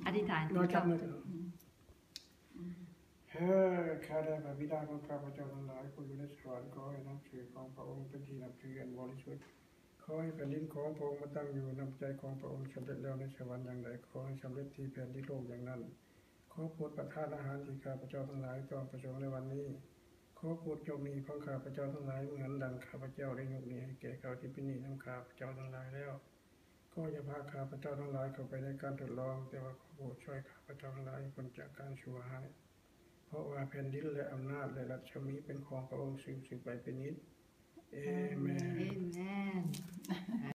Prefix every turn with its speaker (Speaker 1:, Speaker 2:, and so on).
Speaker 1: อธิษฐาน
Speaker 2: น้อยจับเลยข้าได้พระบิดาของข้าพเจ้าทั้งหลายผู้อยู่ในสวรรค์ขอให้นับถือของพระองค์เป็นที่นับถืออันบริสุทธิ์ขอให้แผ่นดินของพระองค์มาตั้งอยู่นำใจของพระองค์สำเร็จแล้วในสวรรค์อย่างใดขอให้สำเร็จที่แผ่นดินโลกอย่างนั้นขอโปรดประทานอาหารที่ข้าพเจ้าทั้งหลายต้องประสงค์ในวันนี้ขอโปรดยกหนี้ของข้าพเจ้าทั้งหลายเหมือนดังข้าพเจ้าได้ยกหนี้ให้แก่เขาที่เป็นหนี้ของข้าพเจ้าทั้งหลายแล้วก็อย่าพาข้าพเจ้าทั้งหลายเข้าไปในการทดลองแต่ว่าขอโปรดช่วยข้าพเจ้าทั้งหลายพ้นจากการชั่วร้ายเพราะว่าแผ่นดินและอำนาจและรัชมีเป็นของพระองค์สืบไปเป็นนิจเอเมน